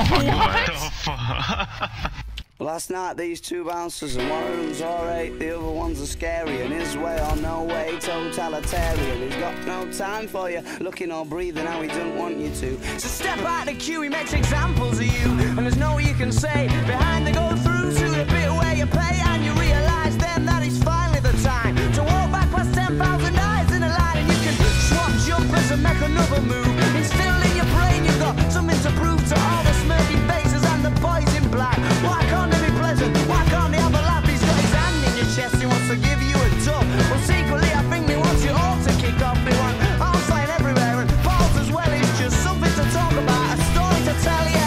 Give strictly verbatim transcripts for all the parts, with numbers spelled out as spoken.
What the fuck? Last night these two bouncers and one of them's alright, the other one's a scary, and his way or no way, totalitarian. He's got no time for you, looking or breathing how he doesn't want you to. So step out the queue, he makes examples of you, and there's no you can say behind the go through to the bit where you pay, and you realise then that it's finally the time to walk back past ten thousand eyes in a line, and you can swap jumpers and make another move. Instilled in your brain you've got something to prove to all the smirking faces and the boys in black. Why can't they be pleasant? Why can't they have a laugh? He's got his hand in your chest, he wants to give you a tub. Well, secretly I think he wants you all to kick off. They want arms flying everywhere and balls as well. It's just something to talk about, a story to tell ya.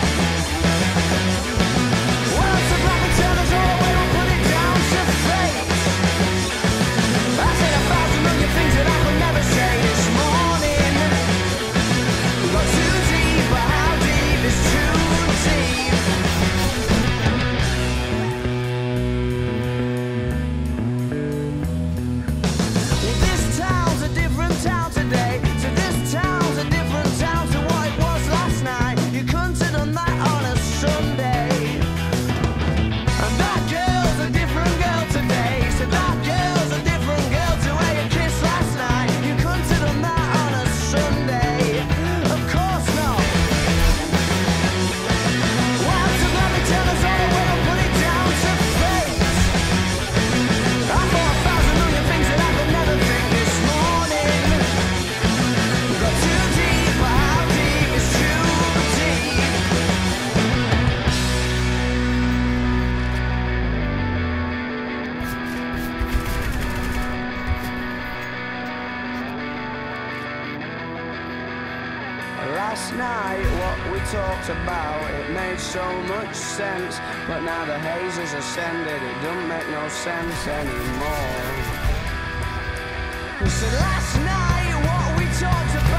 Well, it's a black and turners all the way, we'll put it down to fate. I said a thousand million things that I could never say this morning. We got too deep, but how deep is too deep? This town's a different town today. So this town's a different town to what it was last night. You couldn't have done that on a Sunday. And that girl's a different girl today. So that girl's a different girl to where you kissed last night. You couldn't have done that on a Sunday. Of course not. Well, so let me tell us all the way, I'll put it down to fate. I thought a thousand million things that I could never think this morning. We got too deep, but how deep is too deep? Last night, what we talked about, it made so much sense. But now the haze has ascended, it don't make no sense anymore. We said last night, what we talked about.